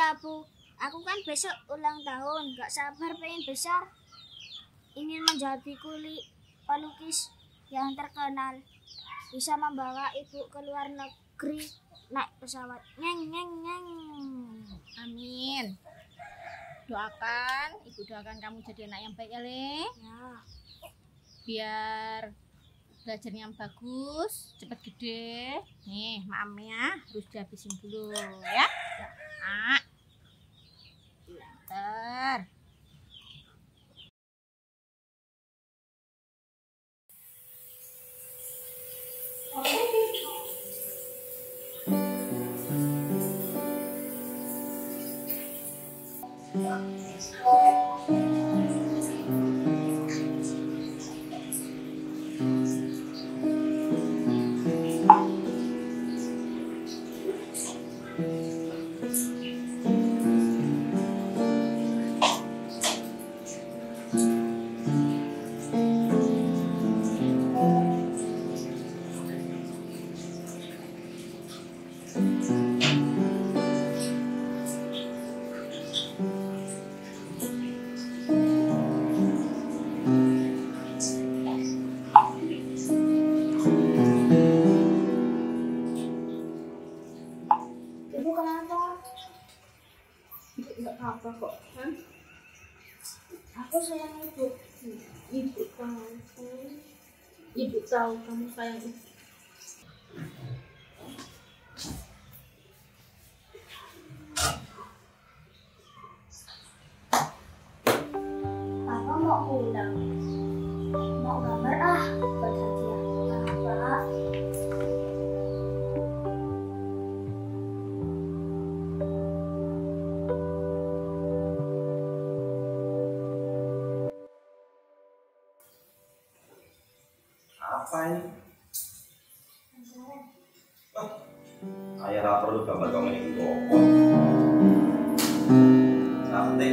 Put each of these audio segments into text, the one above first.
Iya, Bu. Aku kan besok ulang tahun. Gak sabar pengen besar. Ingin menjadi pelukis yang terkenal. Bisa membawa ibu ke luar negeri naik pesawat. Nyeng, nyeng, nyeng. Amin. Ibu doakan kamu jadi anak yang baik ya, Le. Ya. Biar belajarnya yang bagus, cepet gede. Nih, maamnya harus dihabisin dulu ya. Ah. Pinter. Ibu kenapa? Enggak apa-apa kok. Aku sayang ibu. Ibu tahu. Ibu tahu kamu sayang ibu. Papa mau pulang. Mau gambar buat hadiah. Pak. Apa ini? Ayah perlu gambar kamu ini kok. Cantik.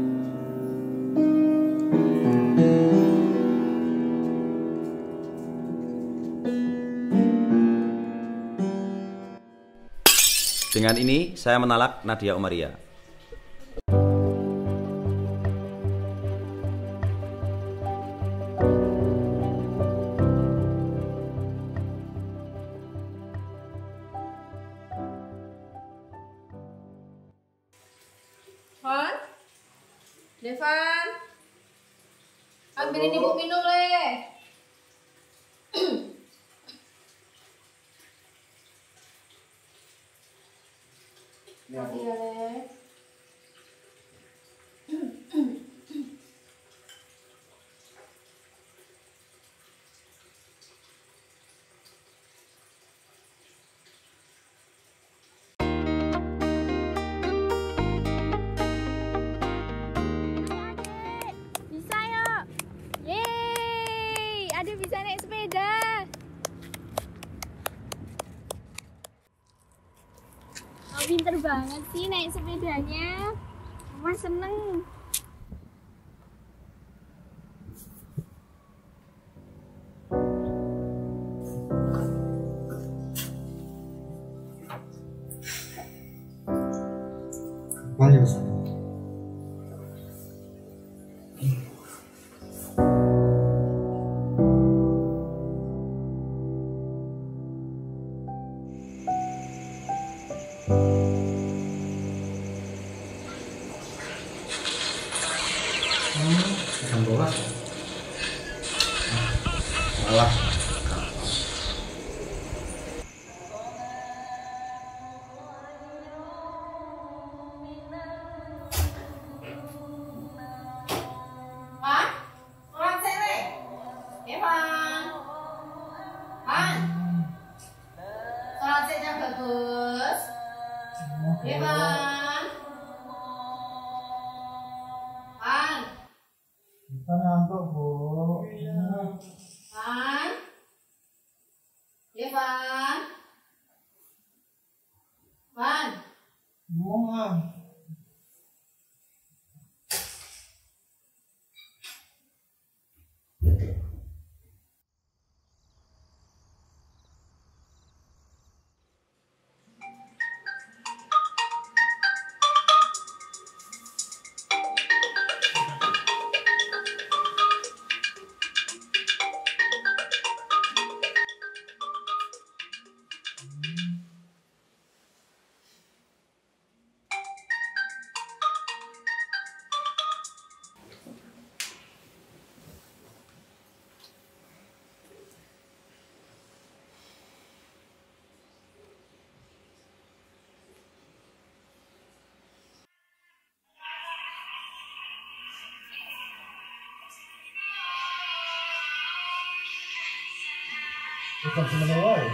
Dengan ini saya menalak Nadia Umaria. Hon, Devan, ambilin ibu minum, Le. Iya, Le. Bisa yuk. Yeay, Ade bisa naik sepeda. Oh, pinter banget sih naik sepedanya. Mama seneng. Banyak sana. Makan bola. Malah. Hah? Orang cewek? Evan. Han. Sholat yang bagus. Evan. Han. Kita ngantuk, Bu. Han. Evan. Han. Bunga. Bukan sebenarnya wae.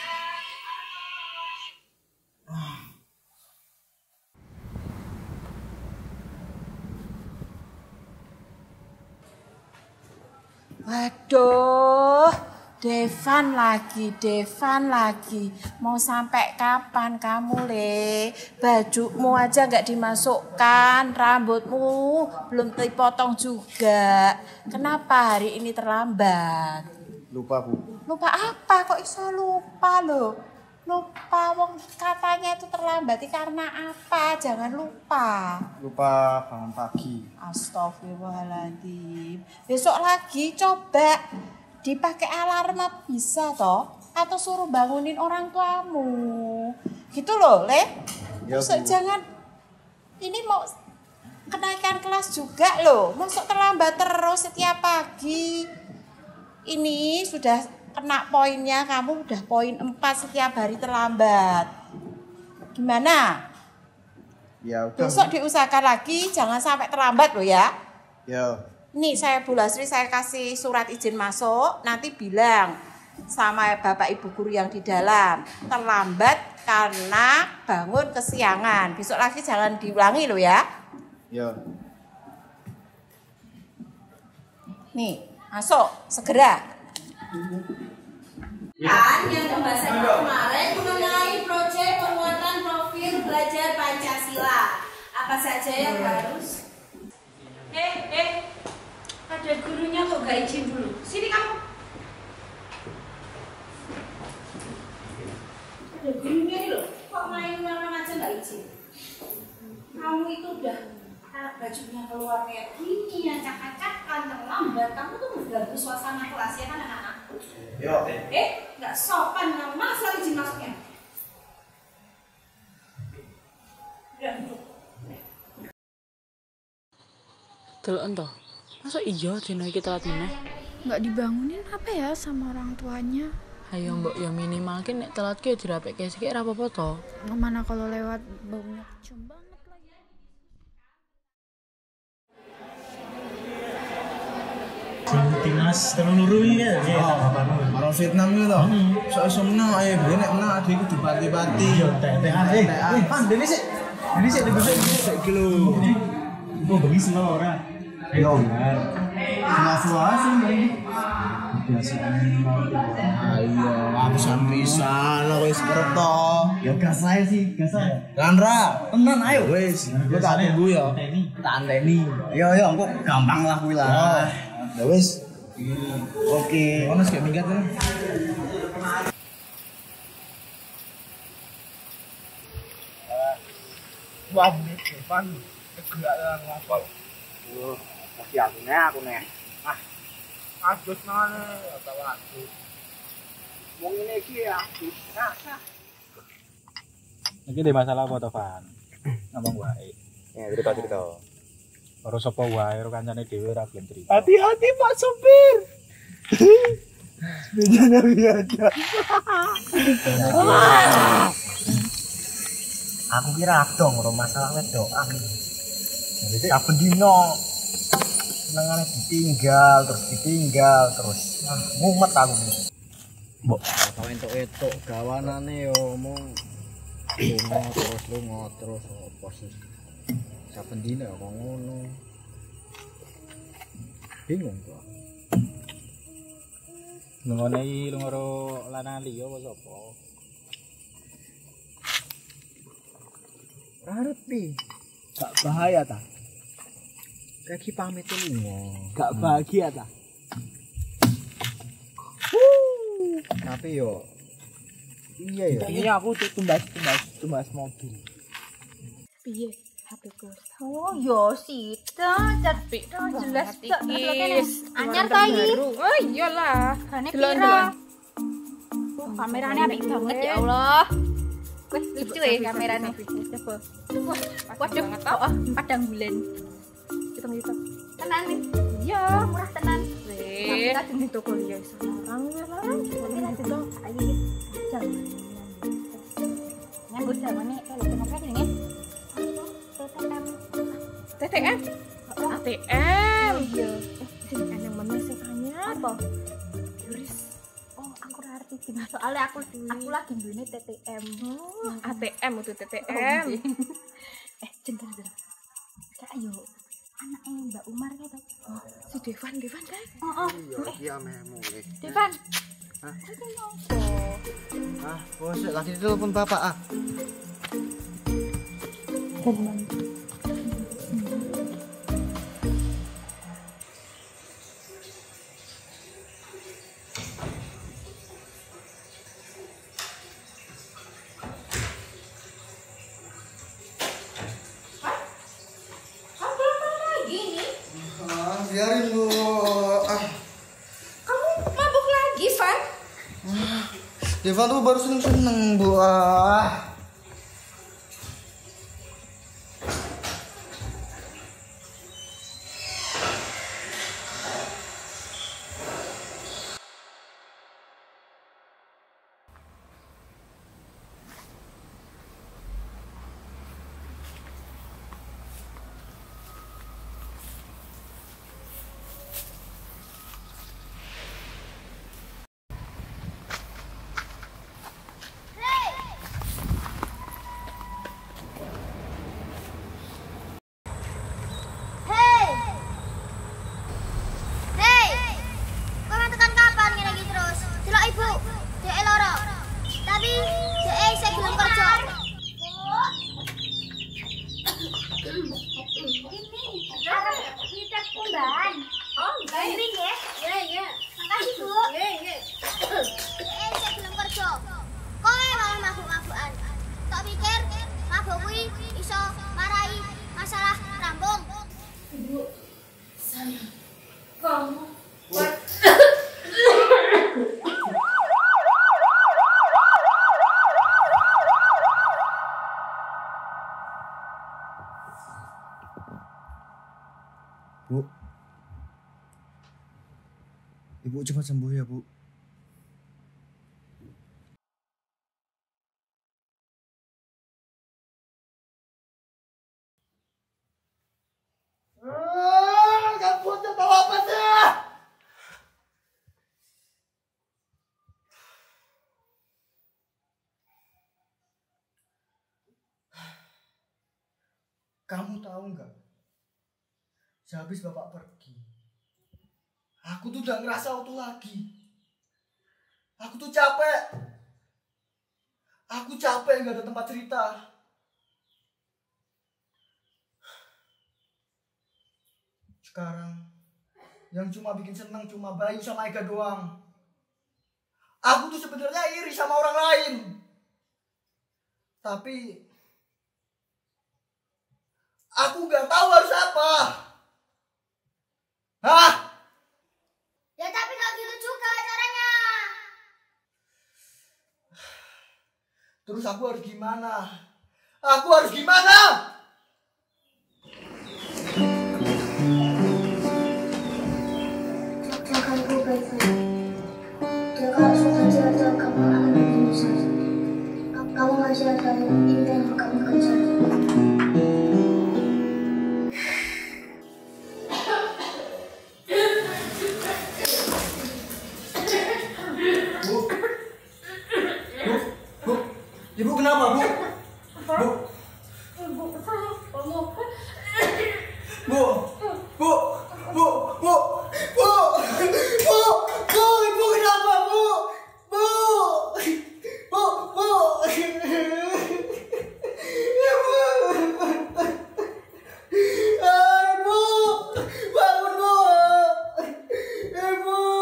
Waduh, Devan lagi. Mau sampai kapan kamu, Le? Bajumu aja nggak dimasukkan, rambutmu belum dipotong juga. Kenapa hari ini terlambat? Lupa, Bu. Lupa apa? Kok iso lupa loh? Lupa, wong katanya itu terlambat karena apa? Jangan lupa. Lupa bangun pagi. Astagfirullahaladzim. Besok lagi coba dipakai alarm bisa toh? Atau suruh bangunin orang tuamu. Gitu loh, Le. Ya, Masuk Bu. jangan. Ini mau kenaikan kelas juga loh. Masuk terlambat terus setiap pagi. Ini sudah kena poinnya, kamu udah poin 4 setiap hari terlambat. Gimana? Ya udah. Besok diusahakan lagi, jangan sampai terlambat loh ya. Ya. Nih saya Bu Lasri, saya kasih surat izin masuk, nanti bilang sama Bapak Ibu guru yang di dalam, terlambat karena bangun kesiangan. Besok lagi jangan diulangi loh ya. Ya. Nih, masuk, segera. Kan yang pembahasan kemarin mengenai proyek penguatan profil belajar Pancasila. Apa saja yang harus? Ada gurunya kok gak izin dulu. Sini kamu. Ada gurunya ini loh. Kok main mana aja nggak izin? Kamu itu udah bajunya keluar kayak gini, acak-acakan, terlambat. Kamu tuh mengganggu suasana kelas ya kan anak-anak? Ya. Nggak sopan kamu. Mana surat izin masuknya? Udah duduk. Delok ento. Masa iya dino iki telat meneh? Nggak dibangunin apa ya sama orang tuanya? Ayo mbok ya minimal ki nek telat ki dirapekke sik ora apa-apa to. Mana kalau lewat baunya kecium banget lagi. Timnas telur ya. Orang Vietnam itu toh. Soal menang ae benek menang ade iku dibati-bati. Iya, teh. Pan dene sik. Dene sik dibesek kilo. Kok bengi selo ora? Yo. Suas-suas iki. Biasa. Ayo, abisan pisan wis kerep to. Ya gas ae sih, gas ae. Landra, Tenan ayo. wis, gua tak tunggu ya. Tak anteni. Yo engko gampang lah kuwi lah. Ya wis. Oke. Ono sik minggat to. Wah, ini Evan tegak ngapal. Tapi aku nih. Agus mana? Atau Agus. Wong ini iki ya. Iki ada masalah apa to, Van? Ngomong wae. Ya, cerita. Karo sapa wae karo kancane dhewe ora gelem cerita. Hati-hati Pak Sopir. Bejana biasa. Aku kira dong ora masalah wedokan. Jadi saben dino senengane ditinggal terus. Mumet aku. Mbok tau entuk-entuk gawanane yo mung lunga terus opo sih. Saben dino kok ngono. Bingung kok. Lungone iki lunga karo lanang liya apa sapa? Ngerti. Gak bahaya ta? Kaki pamit lunga. Gak bahagia ta? Tapi yo iya ya. Ini aku tumbas mobil. Piye HP-ku? Oh, yo sita, tapi jelas tak anyar ta iki. Oh iyalah. Gane Delok, piro? delok. Kamerane apik banget ya Allah. Wih, lucu ya kamerane. Coba. Waduh, padang bulan. Kita. Tenan nih. Iya. Murah tenan. Kita di toko dia sekarang ya lah. Kamera juga. Ayo. Jangan. Nyambut zamane kalau kenapa gini? TTM. ATM. Iya. Yang mana sih tanya? Apa? Yuris. Oh, aku ora arti Nah, soalnya aku lagi duwe TTM. ATM itu TTM. Jentar. Kayak ayo anaknya Mbak Umar gitu. Si Devan kan? Iya mulai. Devan. Hah? Bos, lagi telepon bapak Biarin Bu. Kamu mabuk lagi, Van? Devan tuh baru seneng Bu. Bu, Ibu cepat sembuh ya, Bu. Kamu tahu apa sih? Kamu tahu nggak? Sehabis Bapak pergi, aku tuh udah ngerasa waktu lagi. Aku tuh capek. Aku capek nggak ada tempat cerita. Sekarang yang cuma bikin senang cuma Bayu sama Ega doang. Aku tuh sebenarnya iri sama orang lain. Tapi aku nggak tahu harus apa. Hah? Ya tapi gak gitu juga caranya. Terus aku harus gimana? Aku harus gimana? Jagaku baik-baik. Ya kalau sudah jatuh kamu akan begini saja. Kamu masih ada impian yang kamu kejar. Ibu kenapa, Bu? Bu. Ibu kenapa, Bu? Bangun, Bu. Ibu.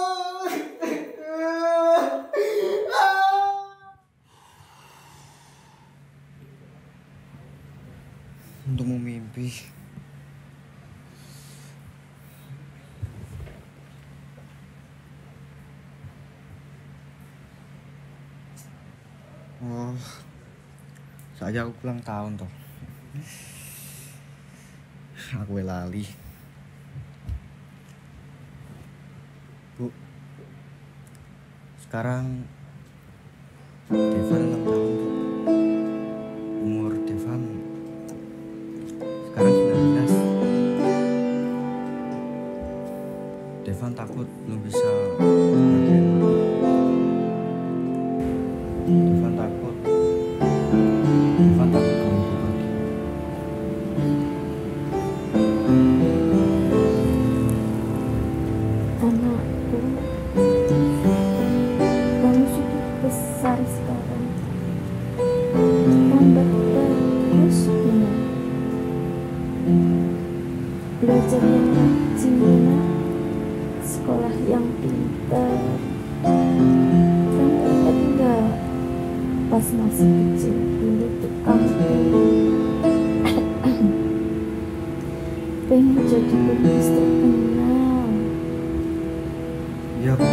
Untuk memimpi. Oh, saja aku ulang tahun toh. Aku lali. Bu, sekarang Devan ulang tahun, Bu. Umur Devan sekarang 19. Devan takut belum bisa bahagiain aku. pas masih kecil dulu tuh kamu pengen jadi pelukis terkenal. Iya Bu,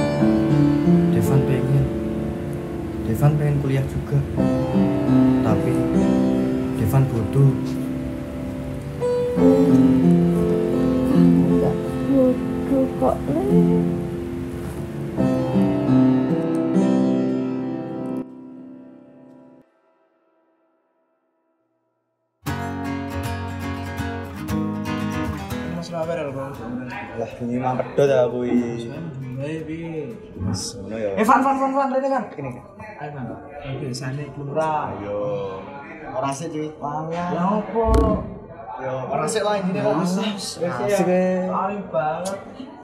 Devan pengen kuliah juga, tapi Devan butuh. Kamu gak bodoh kok, Le. Lah ini mah pedot aku iki. Van, rene kan. Kene. Ayo, Bang. Biasane klura. Ayo. Ora sik, cuy. Lah opo? Yo, ora sik lah intine kok. Wis ya. Paling banget.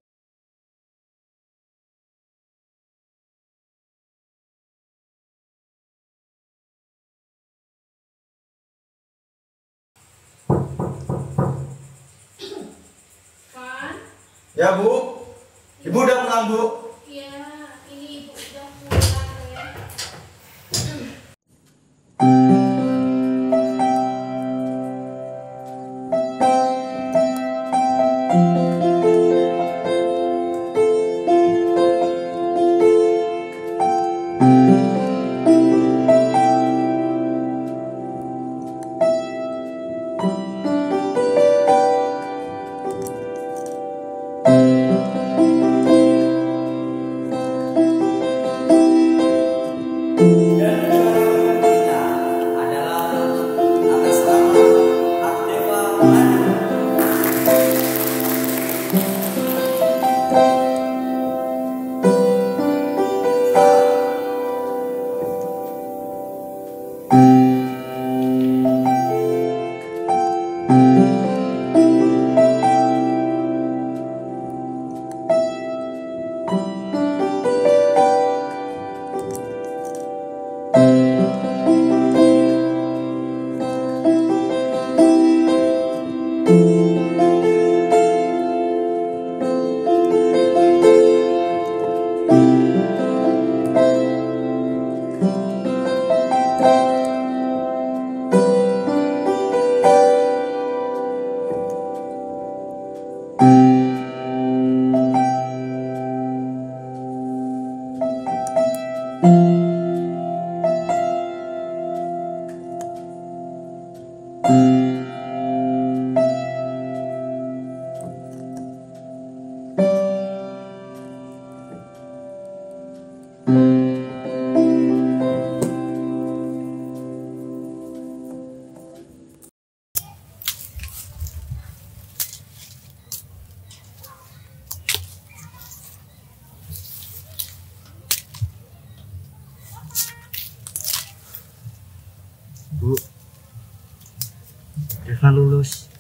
Ya Bu, Ibu udah pulang Bu? Iya, ini ibu udah pulang ya. Bu, Devan lulus.